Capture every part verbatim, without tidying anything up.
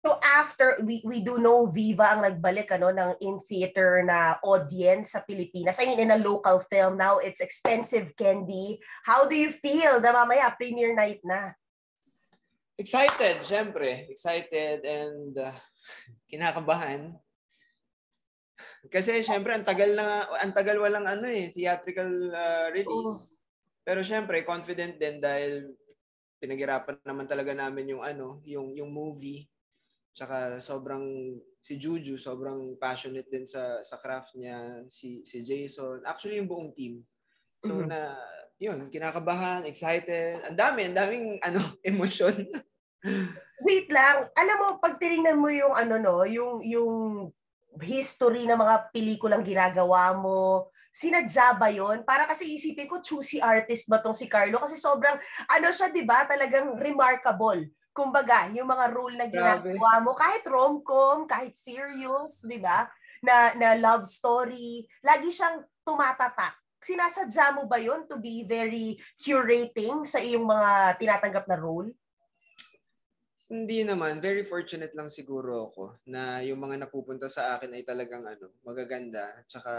So after, we we do know Viva ang nagbalik ano ng in-theater na audience sa Pilipinas. I mean, in a local film. Now it's Expensive Candy. How do you feel na mamaya premiere night na? Excited, syempre. Excited and uh, kinakabahan. Kasi syempre, ang tagal na, ang tagal walang ano eh, theatrical uh, release. Oh. Pero syempre, confident din dahil pinaghirapan naman talaga namin yung ano, yung yung movie. Tsaka sobrang si Juju sobrang passionate din sa sa craft niya, si si Jason, actually yung buong team. So mm-hmm. na yun, kinakabahan, excited, ang dami, ang daming ano emosyon. Wait lang, alam mo pag tiningnan mo yung ano no, yung yung history ng mga pelikulang ginagawa mo, sinadya ba yun? Para kasi isipin ko, choosy artist ba tong si Carlo? Kasi sobrang, ano siya, di ba? Talagang remarkable. Kumbaga, yung mga role na ginagawa mo, kahit rom-com, kahit serious, di ba? Na, na love story, lagi siyang tumatatak. Sinasadya mo ba yun to be very curating sa iyong mga tinatanggap na role? Hindi naman. Very fortunate lang siguro ako na yung mga napupunta sa akin ay talagang ano, magaganda. Tsaka,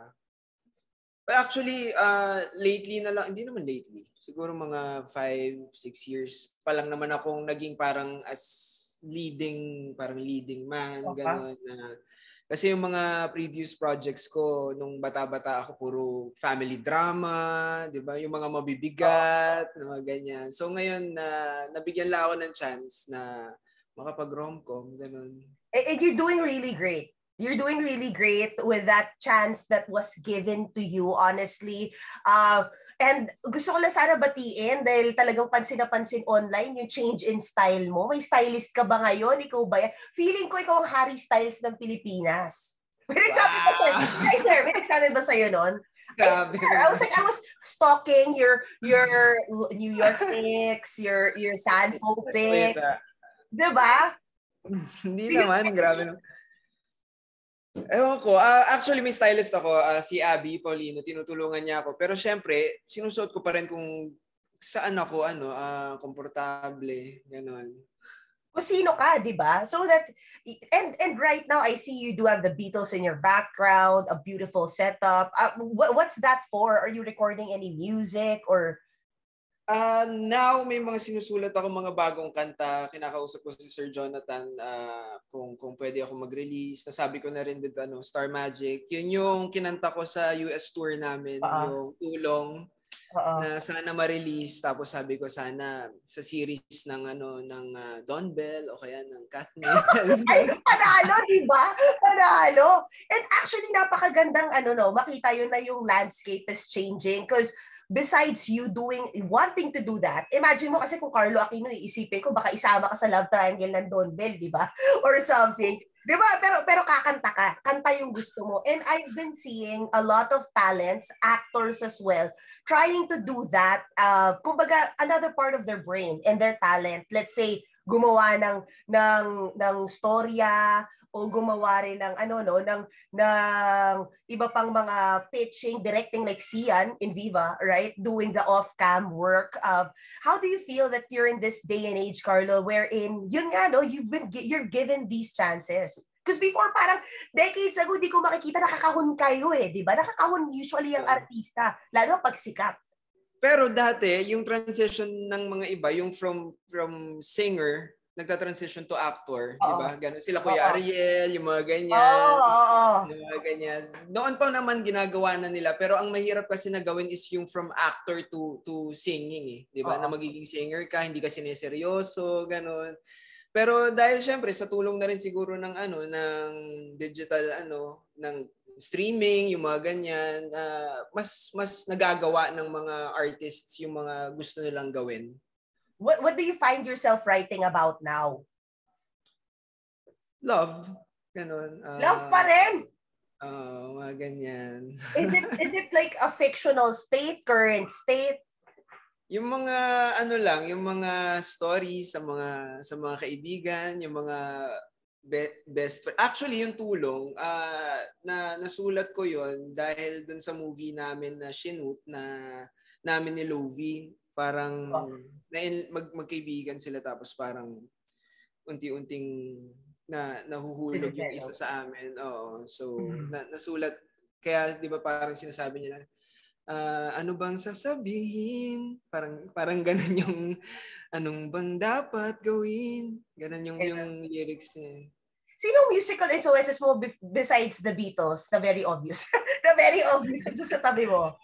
but actually, uh, lately na lang, hindi naman lately. Siguro mga five, six years pa lang naman akong naging parang as leading, parang leading man, okay. Gano'n. Na, kasi yung mga previous projects ko, nung bata-bata ako, puro family drama, di ba? Yung mga mabibigat, oh. na mga ganyan. So ngayon, na uh, nabigyan lang ako ng chance na makapag-romcom, gano'n. And you're doing really great. You're doing really great with that chance that was given to you, honestly. Uh, and gusto ko lang sana batiin dahil talagang pansin na pansin online yung change in style mo. May stylist ka ba ngayon? Ikaw ba yan? Feeling ko ikaw ang Harry Styles ng Pilipinas. May nagsabi ba sa'yo? Hey, sir, may nagsabi ba sa'yo nun? I, I was like, I was stalking your your New York pics, your your Sanfo pics. Diba? Hindi naman, grabe naman. Ewan ko, uh, actually may stylist ako, uh, si Abby Paulino, tinutulungan niya ako. Pero syempre, sinusuot ko pa rin kung saan ako, ano, uh, komportable, gano'n. Kung sino ka, di ba? So that, and and right now, I see you do have the Beatles in your background, a beautiful setup. Uh, what, what's that for? Are you recording any music or... Uh, now, may mga sinusulat ako mga bagong kanta. Kinakausap ko si Sir Jonathan uh, kung kung pwede ako mag-release. Nasabi ko na rin with ano, Star Magic. Yun yung kinanta ko sa U S tour namin, uh-uh. yung Tulong, uh-uh. na sana ma-release. Tapos sabi ko sana sa series ng ano ng uh, Don Bell o kaya ng Kathleen. Ay, panalo, di ba? Panalo. And actually, napakagandang ano no, makita yun na yung landscape is changing because besides you doing, wanting to do that, imagine mo kasi kung Carlo Aquino, iisipin ko, baka isama ka sa love triangle ng Don Bell, di ba? Or something. Di ba? Pero, pero kakanta ka. Kanta yung gusto mo. And I've been seeing a lot of talents, actors as well, trying to do that. Uh, kumbaga, another part of their brain and their talent. Let's say, gumawa ng, ng, ng storya, o gumawa rin ng ano no ng ng iba pang mga pitching, directing like Sian in Viva, right? Doing the off-cam work. Uh, how do you feel that you're in this day and age, Carlo, wherein yun nga no, you've been you're given these chances? Because before parang decades ago di ko makikita nakakahon kayo eh, di ba? Nakakahon usually ang artista, lalo pag sikat. Pero dati yung transition ng mga iba, yung from from singer nagta-transition to actor, di ba? Ganun sila, Kuya Ariel, yung mga ganyan. Oo. Yung mga ganyan. Noon pa naman ginagawa na nila, pero ang mahirap kasi na gawin is yung from actor to to singing eh, di ba? Na magiging singer ka, hindi ka sineseryoso, ganun. Pero dahil syempre sa tulong na rin siguro ng ano, ng digital ano, ng streaming, yung mga ganyan, uh, mas mas nagagawa ng mga artists yung mga gusto nilang gawin. What what do you find yourself writing about now? Love. Ganun. Uh, Love pa rin? Oo, uh, mga ganyan. Is it is it like a fictional state, current state? Yung mga ano lang, yung mga stories sa mga sa mga kaibigan, yung mga be, best friend. Actually, yung Tulong, uh, na nasulat ko yon dahil dun sa movie namin na Shinoot na namin ni Lovie. Parang oh. na mag, magkaibigan sila tapos parang unti-unting na nahuhulog yung isa sa amin. Oo. So, mm-hmm. na, nasulat. Kaya, di ba parang sinasabi nila, uh, ano bang sasabihin? Parang, parang ganun yung, anong bang dapat gawin? Ganun yung, yung lyrics niya. Sino musical influences mo besides the Beatles? Na very obvious. Na very obvious sa tabi mo.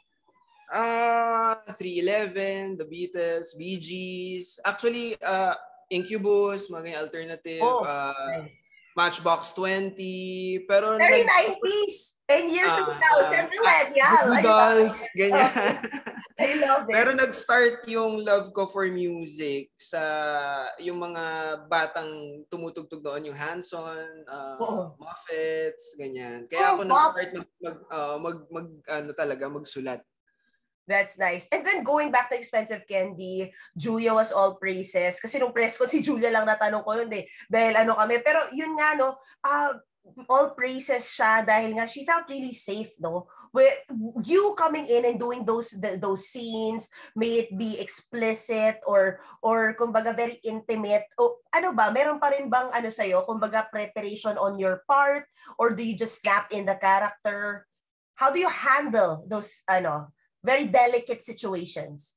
Ah, uh, three eleven, The Beatles, Bee Gees. Actually, uh, Incubus, mga alternative. Oh, uh, nice. Matchbox twenty. Pero very nineties. And year uh, two thousand, uh, millennial. Uh, Dolls, ganyan. I love it. Pero nag-start yung love ko for music sa yung mga batang tumutugtog doon, yung Hanson, uh, oh. Muffets, ganyan. Kaya oh, ako nag-start mag, mag, uh, mag, mag, ano talaga, magsulat. That's nice. And then going back to Expensive Candy, Julia was all praises. Kasi nung press ko, si Julia lang natanong ko yun eh. Dahil ano kami. Pero yun nga, no, uh, all praises siya dahil nga she felt really safe, no? With you coming in and doing those the, those scenes, may it be explicit or or kumbaga very intimate. O ano ba, meron pa rin bang ano sa'yo, kumbaga preparation on your part? Or do you just snap in the character? How do you handle those, ano, very delicate situations?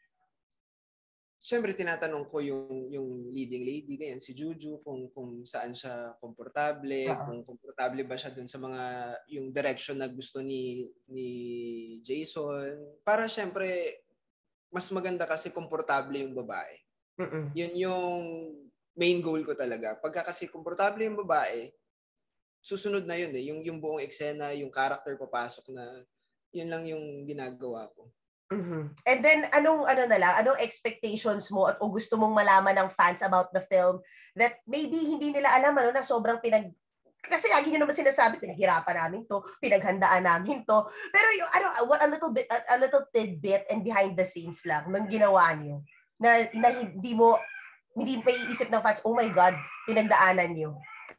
Siyempre, tinatanong ko yung yung leading lady, ganyan, si Juju, kung kung saan siya komportable, uh-huh. kung komportable ba siya dun sa mga, yung direction na gusto ni ni Jason. Para siyempre, mas maganda kasi komportable yung babae. Uh-uh. Yun yung main goal ko talaga. Pagka kasi komportable yung babae, susunod na yun eh. Yung, yung buong eksena, yung character papasok na, yun lang yung ginagawa ko. Mm-hmm. And then, anong ano na lang, anong expectations mo at o gusto mong malaman ng fans about the film that maybe hindi nila alam ano na sobrang pinag... Kasi lagi nyo naman sinasabi, pinaghirapan namin to, pinaghandaan namin to. Pero yung ano, what a little bit, a, a little tidbit and behind the scenes lang ng ginawa nyo na, na hindi mo, hindi may iisip ng fans, oh my God, pinagdaanan nyo.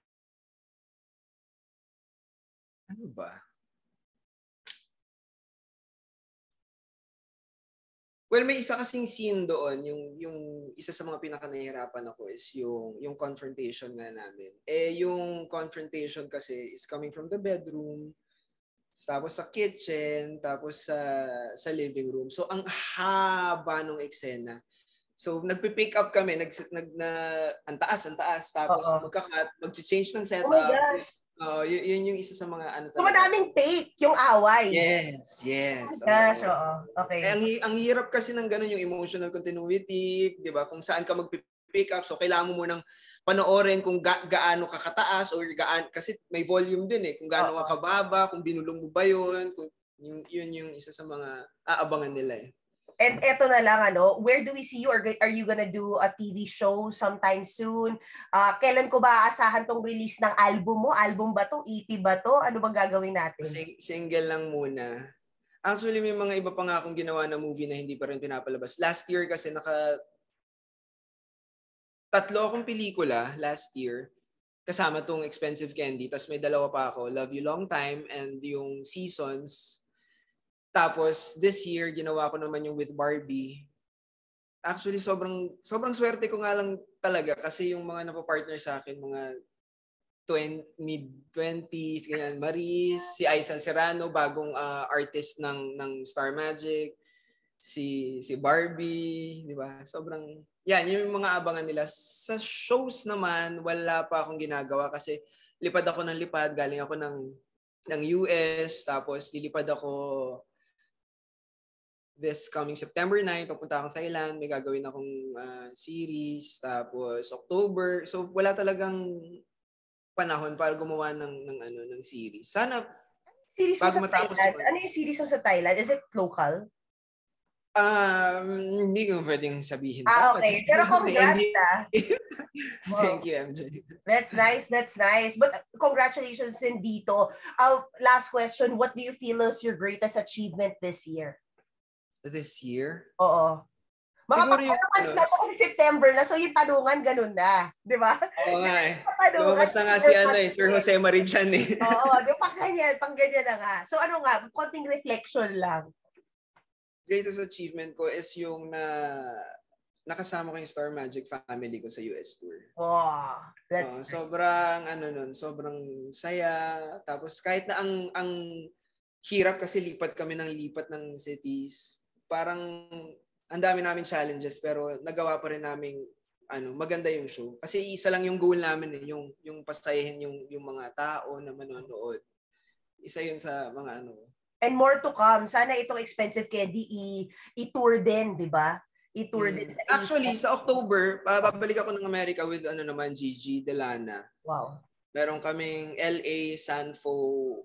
Ano ba? Well, may isa kasing scene doon, yung yung isa sa mga pinakanahirapan ako is yung yung confrontation nga namin. Eh yung confrontation kasi is coming from the bedroom, tapos sa kitchen, tapos sa sa living room. So ang haba ng eksena. So nagpi-pick up kami, nag nag na ang taas, ang taas, tapos Uh-oh. magka-cut, mag-change ng setup. Oh my gosh. Oh, uh, y- yun yung isa sa mga ano talaga. Madaming take yung away. Yes, yes. Oh gosh, oo. Oh. Okay. Eh, ang, ang hirap kasi ng ganun yung emotional continuity, 'di ba? Kung saan ka mag-pick up, so kailangan mo munang panoorin kung ga- gaano ka kataas or gaan kasi may volume din eh, kung gaano ka kababa, kung binulong mo ba 'yun, kung yun, yun yung isa sa mga aabangan nila eh. And eto na lang, ano, where do we see you? Or are you gonna do a T V show sometime soon? Uh, kailan ko ba aasahan tong release ng album mo? Album ba to? E P ba to? Ano bang gagawin natin? Sing- single lang muna. Actually, may mga iba pa nga akong ginawa na movie na hindi pa rin pinapalabas. Last year kasi naka... Tatlo akong pelikula last year. Kasama tong Expensive Candy. Tapos may dalawa pa ako. Love You Long Time and yung Seasons. Tapos, this year, ginawa ko naman yung with Barbie. Actually, sobrang sobrang swerte ko nga lang talaga kasi yung mga napapartner sa akin, mga mid-twenties, ganyan. Maris, si Aisal Serrano, bagong uh, artist ng ng Star Magic. Si si Barbie, di ba? Sobrang, yan, yung mga abangan nila. Sa shows naman, wala pa akong ginagawa kasi lipad ako ng lipad. Galing ako ng, ng U S, tapos lilipad ako this coming September nine, papunta akong Thailand, may gagawin akong uh, series, tapos October. So wala talagang panahon para gumawa ng ng ano ng series. Sana series mo sa Thailand. Ano yung series mo sa Thailand? Is it local? Um, hindi ko pwedeng sabihin. Ah, okay. Pero congrats ah. Thank you, M J. That's nice. That's nice. But congratulations din dito. Uh, last question. What do you feel is your greatest achievement this year? This year? Oo. Mga pag-months na to kasi September na, so yung tanungan ganun na. Di ba? Oo nga eh. Lumabas na nga si ano eh, Sir Jose Marichan eh. Oo, di ba? Pang ganyan, pang ganyan na nga. So ano nga, konting reflection lang. Greatest achievement ko is yung na nakasama ko yung Star Magic family ko sa U S tour. Wow. That's Oh, sobrang ano nun, sobrang saya. Tapos kahit na ang ang hirap kasi lipat kami ng lipat ng cities, parang ang dami namin challenges pero nagawa pa rin namin ano, maganda yung show. Kasi isa lang yung goal namin eh, yung yung pasayahin yung yung mga tao na manonood. Isa yun sa mga ano. And more to come. Sana itong expensive candy i- i-tour din, di ba? I-tour Mm. din sa Actually, Asia. sa October, uh, babalik ako ng Amerika with ano naman, Gigi Delana. Wow. Meron kaming L A, Sanfo,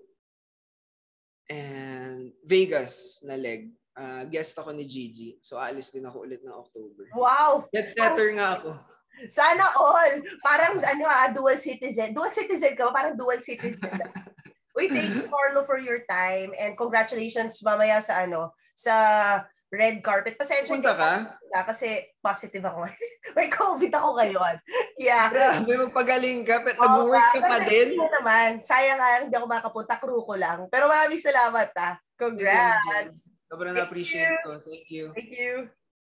and Vegas na leg. Uh, guest ako ni Gigi. So, aalis din ako ulit ng October. Wow! Jet setter nga ako. Sana all! Parang ano ah, dual citizen. Dual citizen ka ba? Parang dual citizen. Uy, thank you, Marlo, for your time. And congratulations mamaya sa ano, sa red carpet. Pasensya Punta ka? Na, kasi positive ako. May COVID ako ngayon. Yeah. Grabe, magpagaling ka. Pero nag-work ka pa din? Hindi naman. Sayang nga, hindi ako makapunta. Crew ko lang. Pero maraming salamat ah. Congrats. Sobrang na-appreciate ko. Thank you. Thank you.